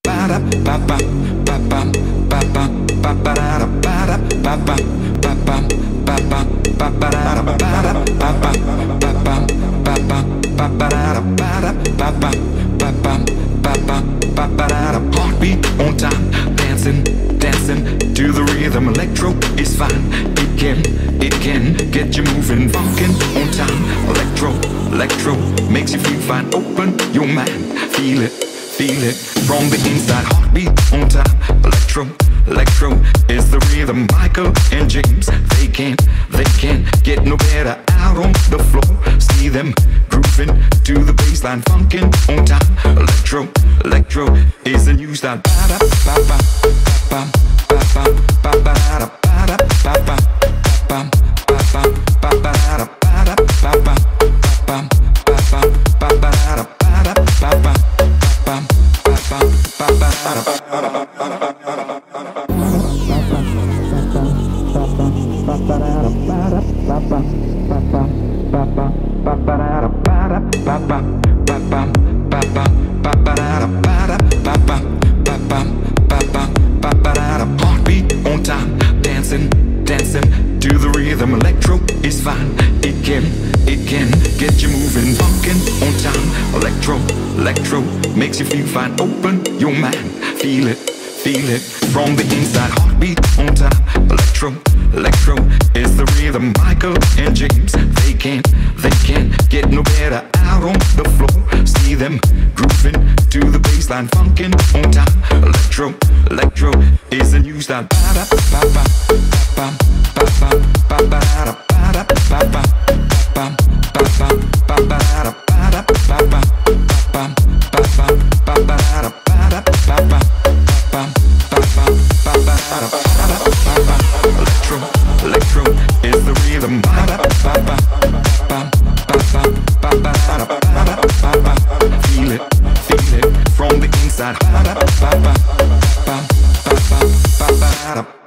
Heartbeat on time, dancing, dancing to the rhythm. Electro is fine, it can get you moving. Funkin' on time, electro makes you feel fine. Open your mind, feel it from the inside. Heartbeat on time, electro is the rhythm. Michael and James, they can't get no better out on the floor. See them grooving to the bassline. Funkin' on time, electro is the new style. Heartbeat on time, dancing to the rhythm. Electro is fine, it can get you moving. Funkin' on time, electro makes you feel fine. Open your mind, feel it from the inside. Heartbeat on time, electro is the rhythm. Michael and James, they can't get no better out on the floor. See them grooving to the bassline. Funkin' on time, electro is the new style. Electro is the rhythm. Feel it from the inside.